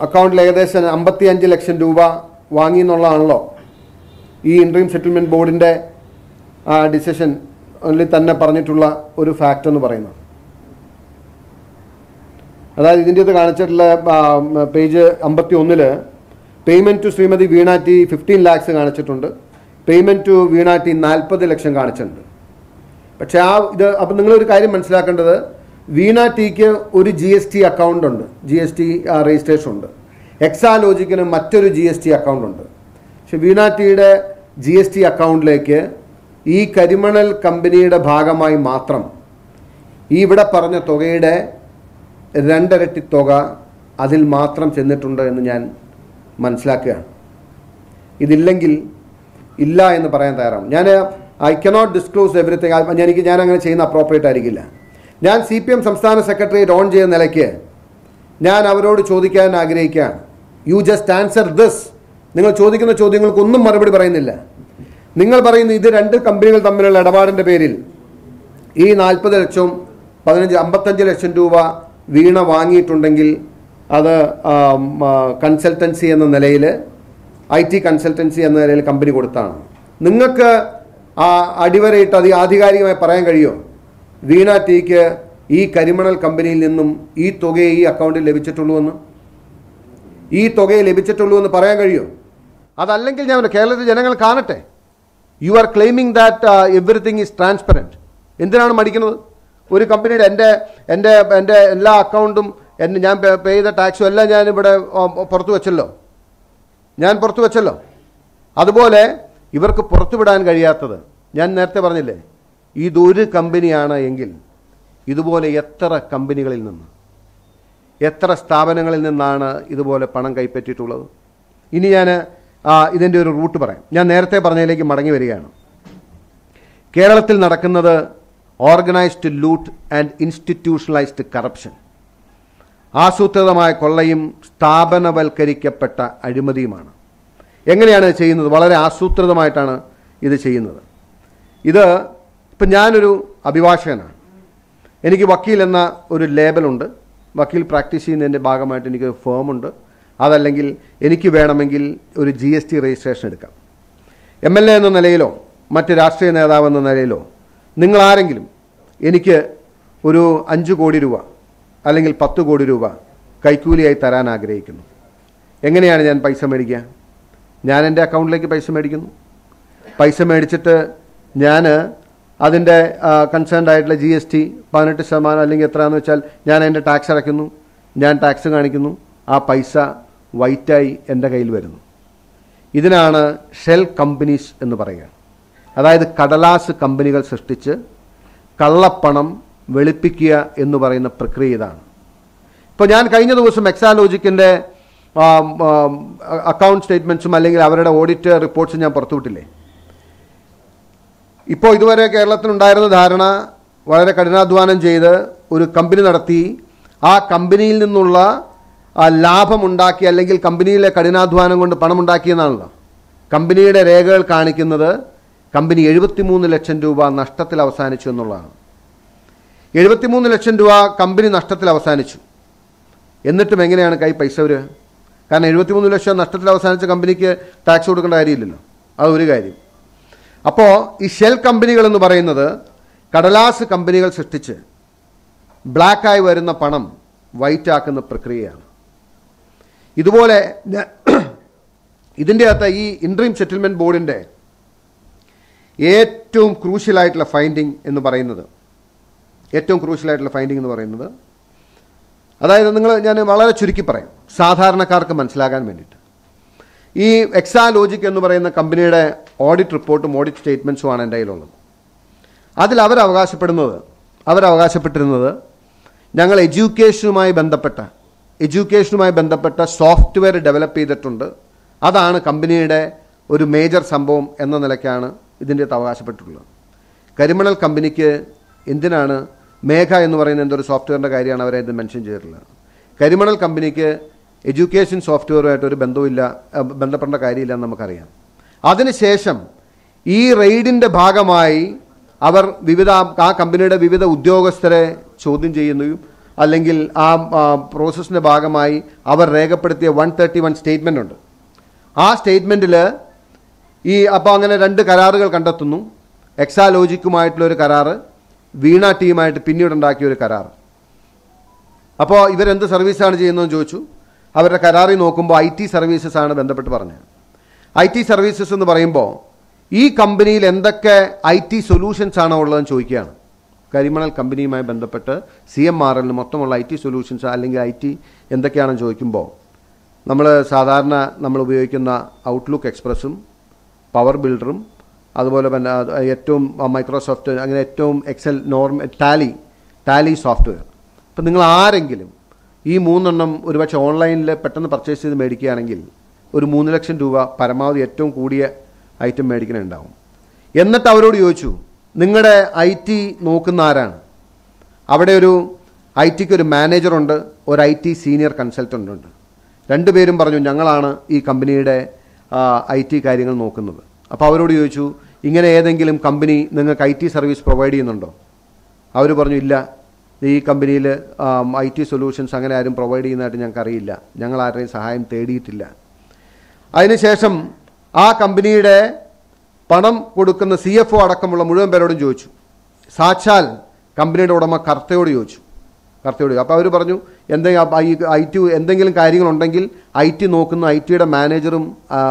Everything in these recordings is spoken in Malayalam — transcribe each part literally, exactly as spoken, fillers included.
അക്കൗണ്ടിൽ ഏകദേശം അമ്പത്തി അഞ്ച് ലക്ഷം രൂപ വാങ്ങി എന്നുള്ളതാണല്ലോ ഈ ഇൻട്രീം സെറ്റിൽമെൻറ്റ് ബോർഡിൻ്റെ ഡിസിഷനിൽ തന്നെ പറഞ്ഞിട്ടുള്ള ഒരു ഫാക്റ്റ് എന്ന് പറയുന്നത്. അതായത് ഇതിൻ്റെ അത് കാണിച്ചിട്ടുള്ള പേജ് അമ്പത്തി ഒന്നിൽ payment to Shrimati Veena T fifteen lakhs കാണിച്ചിട്ടുണ്ട്, പേയ്മെൻറ്റ് ടു വീണ ടി നാൽപ്പത് ലക്ഷം കാണിച്ചിട്ടുണ്ട്. പക്ഷേ ആ ഇത് അപ്പം നിങ്ങളൊരു കാര്യം മനസ്സിലാക്കേണ്ടത്, വീണ ടിക്ക് ഒരു ജി എസ് ടി അക്കൗണ്ട് ഉണ്ട്, ജി എസ് ടി രജിസ്ട്രേഷൻ ഉണ്ട്. എക്സാലോജിക്കിന് മറ്റൊരു ജി എസ് ടി അക്കൗണ്ട് ഉണ്ട്. പക്ഷെ വീണ ടിയുടെ ജി എസ് ടി അക്കൗണ്ടിലേക്ക് ഈ കരിമണൽ കമ്പനിയുടെ ഭാഗമായി മാത്രം ഈ ഇവിടെ പറഞ്ഞ തുകയുടെ രണ്ടരട്ടി തുക അതിൽ മാത്രം ചെന്നിട്ടുണ്ട് എന്ന് ഞാൻ മനസ്സിലാക്കുകയാണ്. ഇതില്ലെങ്കിൽ ഇല്ല എന്ന് പറയാൻ തയ്യാറാണ്. ഞാൻ ഐ കനോട്ട് ഡിസ്ക്ലോസ് എവറിത്തിങ്. എനിക്ക് ഞാൻ അങ്ങനെ ചെയ്യുന്ന അപ്രോപ്രിയേറ്റ് ആയിരിക്കില്ല. ഞാൻ സി പി എം സംസ്ഥാന സെക്രട്ടറിയേറ്റ് ഓൺ ചെയ്യുന്ന നിലയ്ക്ക് ഞാൻ അവരോട് ചോദിക്കാൻ ആഗ്രഹിക്കുകയാണ്, യു ജസ്റ്റ് ആൻസർ ദിസ്. നിങ്ങൾ ചോദിക്കുന്ന ചോദ്യങ്ങൾക്കൊന്നും മറുപടി പറയുന്നില്ല. നിങ്ങൾ പറയുന്നു ഇത് രണ്ട് കമ്പനികൾ തമ്മിലുള്ള ഇടപാടിൻ്റെ പേരിൽ ഈ നാൽപ്പത് ലക്ഷം പതിനഞ്ച് അമ്പത്തഞ്ച് ലക്ഷം രൂപ വീണ വാങ്ങിയിട്ടുണ്ടെങ്കിൽ അത് കൺസൾട്ടൻസി എന്ന നിലയിൽ, ഐ ടി കൺസൾട്ടൻസി എന്ന നിലയിൽ കമ്പനി കൊടുത്താണ്. നിങ്ങൾക്ക് ആ അടിവരയിട്ട് അത് ആധികാരികമായി പറയാൻ കഴിയുമോ വീണ ടിക്ക് ഈ കരിമണൽ കമ്പനിയിൽ നിന്നും ഈ തുകയെ ഈ അക്കൗണ്ടിൽ ലഭിച്ചിട്ടുള്ളൂ എന്ന് ഈ തുകയെ ലഭിച്ചിട്ടുള്ളൂ എന്ന് പറയാൻ കഴിയുമോ? അതല്ലെങ്കിൽ ഞാൻ കേരളത്തിലെ ജനങ്ങൾ കാണട്ടെ. You are claiming that everything is transparent. എന്തിനാണ് മടിക്കുന്നത്? ഒരു കമ്പനിയുടെ എൻ്റെ എൻ്റെ എൻ്റെ എല്ലാ അക്കൗണ്ടും എൻ്റെ ഞാൻ പേ ചെയ്ത ടാക്സും എല്ലാം ഞാനിവിടെ പുറത്തു വെച്ചല്ലോ ഞാൻ പുറത്തു വെച്ചല്ലോ അതുപോലെ ഇവർക്ക് പുറത്തുവിടാൻ കഴിയാത്തത്, ഞാൻ നേരത്തെ പറഞ്ഞില്ലേ, ഇതൊരു കമ്പനിയാണ് എങ്കിൽ ഇതുപോലെ എത്ര കമ്പനികളിൽ നിന്ന്, എത്ര സ്ഥാപനങ്ങളിൽ നിന്നാണ് ഇതുപോലെ പണം കൈപ്പറ്റിയിട്ടുള്ളത്? ഇനി ഞാൻ ഇതിൻ്റെ ഒരു റൂട്ട് പറയാം. ഞാൻ നേരത്തെ പറഞ്ഞതിലേക്ക് മടങ്ങി വരികയാണ്. കേരളത്തിൽ നടക്കുന്നത് organised loot and institutionalised corruption, ആസൂത്രിതമായ കൊള്ളയും സ്ഥാപനവൽക്കരിക്കപ്പെട്ട അഴിമതിയുമാണ്. എങ്ങനെയാണ് ഇത് ചെയ്യുന്നത്? വളരെ ആസൂത്രിതമായിട്ടാണ് ഇത് ചെയ്യുന്നത്. ഇത് ഇപ്പം ഞാനൊരു അഭിഭാഷകനാണ്, എനിക്ക് വക്കീൽ എന്ന ഒരു ലേബലുണ്ട്, വക്കീൽ പ്രാക്ടീസ് ചെയ്യുന്നതിൻ്റെ ഭാഗമായിട്ട് എനിക്ക് ഫേമുണ്ട്. അതല്ലെങ്കിൽ എനിക്ക് വേണമെങ്കിൽ ഒരു ജി എസ് ടി രജിസ്ട്രേഷൻ എടുക്കാം. എം എൽ എ എന്ന നിലയിലോ മറ്റ് രാഷ്ട്രീയ നേതാവ് എന്ന നിലയിലോ നിങ്ങളാരെങ്കിലും എനിക്ക് ഒരു അഞ്ച് കോടി രൂപ അല്ലെങ്കിൽ പത്ത് കോടി രൂപ കൈക്കൂലിയായി തരാൻ ആഗ്രഹിക്കുന്നു. എങ്ങനെയാണ് ഞാൻ പൈസ മേടിക്കുക? ഞാൻ എൻ്റെ അക്കൗണ്ടിലേക്ക് പൈസ മേടിക്കുന്നു. പൈസ മേടിച്ചിട്ട് ഞാൻ അതിൻ്റെ കൺസേൺഡ് ആയിട്ടുള്ള ജി എസ് ടി പതിനെട്ട് ശതമാനം അല്ലെങ്കിൽ എത്രയാണെന്ന് വെച്ചാൽ ഞാൻ എൻ്റെ ടാക്സ് അടയ്ക്കുന്നു, ഞാൻ ടാക്സ് കാണിക്കുന്നു, ആ പൈസ വൈറ്റായി എൻ്റെ കയ്യിൽ വരുന്നു. ഇതിനാണ് ഷെൽ കമ്പനീസ് എന്ന് പറയുക. അതായത് കടലാസ് കമ്പനികൾ സൃഷ്ടിച്ച് കള്ളപ്പണം വെളുപ്പിക്കുക എന്ന് പറയുന്ന പ്രക്രിയ ഇതാണ്. ഇപ്പോൾ ഞാൻ കഴിഞ്ഞ ദിവസം എക്സാലോജിക്കിൻ്റെ അക്കൗണ്ട് സ്റ്റേറ്റ്മെൻറ്റ്സും അല്ലെങ്കിൽ അവരുടെ ഓഡിറ്റ് റിപ്പോർട്ട്സും ഞാൻ പുറത്തുവിട്ടില്ലേ. ഇപ്പോൾ ഇതുവരെ കേരളത്തിനുണ്ടായിരുന്ന ധാരണ വളരെ കഠിനാധ്വാനം ചെയ്ത് ഒരു കമ്പനി നടത്തി ആ കമ്പനിയിൽ നിന്നുള്ള ലാഭമുണ്ടാക്കി അല്ലെങ്കിൽ കമ്പനിയിലെ കഠിനാധ്വാനം കൊണ്ട് പണമുണ്ടാക്കിയെന്നാണല്ലോ. കമ്പനിയുടെ രേഖകൾ കാണിക്കുന്നത് കമ്പനി എഴുപത്തിമൂന്ന് ലക്ഷം രൂപ നഷ്ടത്തിൽ അവസാനിച്ചു എന്നുള്ളതാണ്. എഴുപത്തിമൂന്ന് ലക്ഷം രൂപ കമ്പനി നഷ്ടത്തിൽ അവസാനിച്ചു. എന്നിട്ടും എങ്ങനെയാണ് കൈ പൈസ വരിക? കാരണം എഴുപത്തിമൂന്ന് ലക്ഷം നഷ്ടത്തിൽ അവസാനിച്ച കമ്പനിക്ക് ടാക്സ് കൊടുക്കേണ്ട കാര്യമില്ലല്ലോ. അതൊരു കാര്യം. അപ്പോൾ ഈ ഷെൽ കമ്പനികൾ എന്ന് പറയുന്നത് കടലാസ് കമ്പനികൾ സൃഷ്ടിച്ച് ബ്ലാക്കായി വരുന്ന പണം വൈറ്റ് ആക്കുന്ന പ്രക്രിയയാണ്. ഇതുപോലെ ഇതിൻ്റെ അകത്ത് ഈ ഇൻട്രീം സെറ്റിൽമെൻറ്റ് ബോർഡിൻ്റെ ഏറ്റവും ക്രൂഷ്യലായിട്ടുള്ള ഫൈൻഡിങ് എന്ന് പറയുന്നത് ഏറ്റവും ക്രൂഷ്യലായിട്ടുള്ള ഫൈൻഡിങ് എന്ന് പറയുന്നത് അതായത് നിങ്ങൾ ഞാൻ വളരെ ചുരുക്കി പറയാം സാധാരണക്കാർക്ക് മനസ്സിലാകാൻ വേണ്ടിയിട്ട്. ഈ എക്സാലോജിക് എന്ന് പറയുന്ന കമ്പനിയുടെ ഓഡിറ്റ് റിപ്പോർട്ടും ഓഡിറ്റ് സ്റ്റേറ്റ്മെൻറ്റ്സുമാണ് എൻ്റെ കയ്യിലുള്ളത്. അതിൽ അവരവകാശപ്പെടുന്നത് അവരവകാശപ്പെട്ടിരുന്നത് ഞങ്ങൾ എഡ്യൂക്കേഷനുമായി ബന്ധപ്പെട്ട എഡ്യൂക്കേഷനുമായി ബന്ധപ്പെട്ട സോഫ്റ്റ്വെയർ ഡെവലപ്പ് ചെയ്തിട്ടുണ്ട്, അതാണ് കമ്പനിയുടെ ഒരു മേജർ സംഭവം എന്ന നിലയ്ക്കാണ് ഇതിൻ്റെ അകത്ത് അവകാശപ്പെട്ടിട്ടുള്ളത്. കരിമണൽ കമ്പനിക്ക് എന്തിനാണ് മേഘ എന്ന് പറയുന്ന എന്തൊരു സോഫ്റ്റ്വെയറിൻ്റെ കാര്യമാണ് അവരെ ഇത് മെൻഷൻ ചെയ്തിട്ടുള്ളത്. കരിമണൽ കമ്പനിക്ക് എഡ്യൂക്കേഷൻ സോഫ്റ്റ്വെയറുമായിട്ട് ഒരു ബന്ധമില്ല, ബന്ധപ്പെടേണ്ട കാര്യമില്ല എന്ന് നമുക്കറിയാം. അതിനുശേഷം ഈ റെയ്ഡിൻ്റെ ഭാഗമായി അവർ വിവിധ ആ കമ്പനിയുടെ വിവിധ ഉദ്യോഗസ്ഥരെ ചോദ്യം ചെയ്യുകയും അല്ലെങ്കിൽ ആ പ്രോസസ്സിൻ്റെ ഭാഗമായി അവർ രേഖപ്പെടുത്തിയ വൺ തേർട്ടി വൺ സ്റ്റേറ്റ്മെൻ്റ് ഉണ്ട്. ആ സ്റ്റേറ്റ്മെൻറ്റിൽ ഈ അപ്പോൾ അങ്ങനെ രണ്ട് കരാറുകൾ കണ്ടെത്തുന്നു. എക്സാലോജിക്കുമായിട്ടുള്ളൊരു കരാറ്, വീണ ടീമായിട്ട് പിന്നീട് ഉണ്ടാക്കിയ ഒരു കരാർ. അപ്പോൾ ഇവരെന്ത് സർവീസാണ് ചെയ്യുന്നതെന്ന് ചോദിച്ചു. അവരുടെ കരാറിൽ നോക്കുമ്പോൾ ഐ ടി സർവീസസ് ആണ് ബന്ധപ്പെട്ട് പറഞ്ഞത്. ഐ ടി സർവീസസ് എന്ന് പറയുമ്പോൾ ഈ കമ്പനിയിൽ എന്തൊക്കെ ഐ ടി സൊല്യൂഷൻസ് ആണോ ഉള്ളതെന്ന് ചോദിക്കുകയാണ്. കരിമണൽ കമ്പനിയുമായി ബന്ധപ്പെട്ട് സി എം ആർ എല്ലിന് മൊത്തമുള്ള ഐ ടി സൊല്യൂഷൻസ് അല്ലെങ്കിൽ ഐ ടി എന്തൊക്കെയാണെന്ന് ചോദിക്കുമ്പോൾ നമ്മൾ സാധാരണ നമ്മൾ ഉപയോഗിക്കുന്ന ഔട്ട്ലുക്ക് എക്സ്പ്രസും പവർ ബിൽഡറും അതുപോലെ തന്നെ ഏറ്റവും മൈക്രോസോഫ്റ്റ് അങ്ങനെ ഏറ്റവും എക്സൽ നോർമ ടാലി ടാലി സോഫ്റ്റ്വെയർ. ഇപ്പം നിങ്ങൾ ആരെങ്കിലും ഈ മൂന്നെണ്ണം ഒരുപക്ഷെ ഓൺലൈനിൽ പെട്ടെന്ന് പർച്ചേസ് ചെയ്ത് മേടിക്കുകയാണെങ്കിൽ ഒരു മൂന്ന് ലക്ഷം രൂപ പരമാവധി ഏറ്റവും കൂടിയ ഐറ്റം മേടിക്കുന്നുണ്ടാവും. എന്നിട്ട് അവരോട് ചോദിച്ചു, നിങ്ങളുടെ ഐ ടി നോക്കുന്ന ആരാണ്? അവിടെ ഒരു ഐ ടിക്ക് ഒരു മാനേജറുണ്ട്, ഒരു ഐ ടി സീനിയർ കൺസൾട്ടൻ്റ് ഉണ്ട്. രണ്ടുപേരും പറഞ്ഞു ഞങ്ങളാണ് ഈ കമ്പനിയുടെ ഐ ടി കാര്യങ്ങൾ നോക്കുന്നത്. അപ്പോൾ അവരോട് ചോദിച്ചു, ഇങ്ങനെ ഏതെങ്കിലും കമ്പനി നിങ്ങൾക്ക് ഐ ടി സർവീസ് പ്രൊവൈഡ് ചെയ്യുന്നുണ്ടോ? അവർ പറഞ്ഞു ഇല്ല, ഈ കമ്പനിയിൽ ഐ ടി സൊല്യൂഷൻസ് അങ്ങനെ ആരും പ്രൊവൈഡ് ചെയ്യുന്നതായിട്ട് ഞങ്ങൾക്കറിയില്ല, ഞങ്ങൾ ആരുടെയും സഹായം തേടിയിട്ടില്ല. അതിനുശേഷം ആ കമ്പനിയുടെ പണം കൊടുക്കുന്ന സി എഫ് ഒ അടക്കമുള്ള മുഴുവൻ പേരോടും ചോദിച്ചു. സാക്ഷാൽ കമ്പനിയുടെ ഉടമ കർത്തയോട് ചോദിച്ചു കർത്തയോട് അപ്പോൾ അവർ പറഞ്ഞു എന്തെങ്കിലും ഐ ടി എന്തെങ്കിലും കാര്യങ്ങളുണ്ടെങ്കിൽ ഐ ടി നോക്കുന്ന ഐ ടിയുടെ മാനേജറും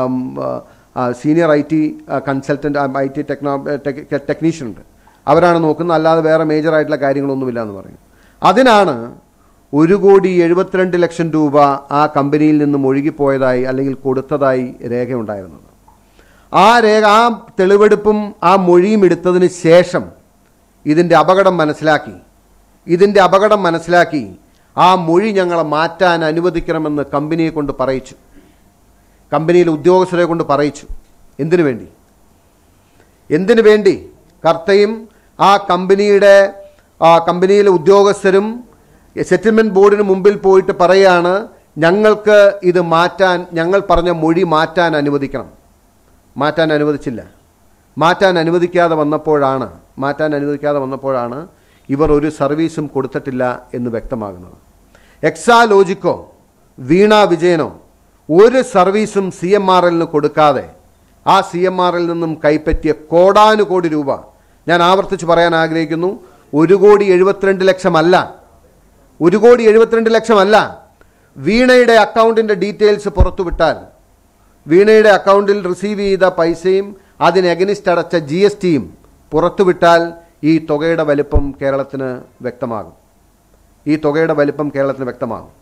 senior I T consultant I T techno technician ഉണ്ട്, അവരാണ് നോക്കുന്നത്, അല്ലാതെ വേറെ മേജറായിട്ടുള്ള കാര്യങ്ങളൊന്നുമില്ല എന്ന് പറയും. അതിനാണ് ഒരു കോടി എഴുപത്തിരണ്ട് ലക്ഷം രൂപ ആ കമ്പനിയിൽ നിന്നും ഒഴുകിപ്പോയതായി അല്ലെങ്കിൽ കൊടുത്തതായി രേഖയുണ്ടായിരുന്നത്. ആ രേഖ ആ തെളിവെടുപ്പും ആ മൊഴിയും എടുത്തതിന് ശേഷം ഇതിൻ്റെ അപകടം മനസ്സിലാക്കി ഇതിൻ്റെ അപകടം മനസ്സിലാക്കി ആ മൊഴി ഞങ്ങളെ മാറ്റാൻ അനുവദിക്കണമെന്ന് കമ്പനിയെ കൊണ്ട് പറയിച്ചു. കമ്പനിയിലെ ഉദ്യോഗസ്ഥരെ കൊണ്ട് പറയിച്ചു. എന്തിനു വേണ്ടി എന്തിനു വേണ്ടി കർത്തയും ആ കമ്പനിയുടെ ആ കമ്പനിയിലെ ഉദ്യോഗസ്ഥരും സെറ്റിൽമെൻറ്റ് ബോർഡിന് മുമ്പിൽ പോയിട്ട് പറയുകയാണ്, ഞങ്ങൾക്ക് ഇത് മാറ്റാൻ, ഞങ്ങൾ പറഞ്ഞ മൊഴി മാറ്റാൻ അനുവദിക്കണം. മാറ്റാൻ അനുവദിച്ചില്ല. മാറ്റാൻ അനുവദിക്കാതെ വന്നപ്പോഴാണ് മാറ്റാൻ അനുവദിക്കാതെ വന്നപ്പോഴാണ് ഇവർ ഒരു സർവീസും കൊടുത്തിട്ടില്ല എന്ന് വ്യക്തമാകുന്നത്. എക്സാലോജിക്കോ വീണ വിജയനോ ഒരു സർവീസും സി എം ആർ എല്ലിന് കൊടുക്കാതെ ആ സി എം ആർ എല്ലിൽ നിന്നും കൈപ്പറ്റിയ കോടാനുകോടി രൂപ, ഞാൻ ആവർത്തിച്ച് പറയാൻ ആഗ്രഹിക്കുന്നു, ഒരു കോടി എഴുപത്തിരണ്ട് ലക്ഷമല്ല ഒരു കോടി എഴുപത്തിരണ്ട് ലക്ഷമല്ല വീണയുടെ അക്കൗണ്ടിൻ്റെ ഡീറ്റെയിൽസ് പുറത്തുവിട്ടാൽ, വീണയുടെ അക്കൗണ്ടിൽ റിസീവ് ചെയ്ത പൈസയും അതിന് എഗനിസ്റ്റ് അടച്ച ജി എസ് ടിയും പുറത്തുവിട്ടാൽ ഈ തുകയുടെ വലിപ്പം കേരളത്തിന് വ്യക്തമാകും. ഈ തുകയുടെ വലിപ്പം കേരളത്തിന് വ്യക്തമാകും.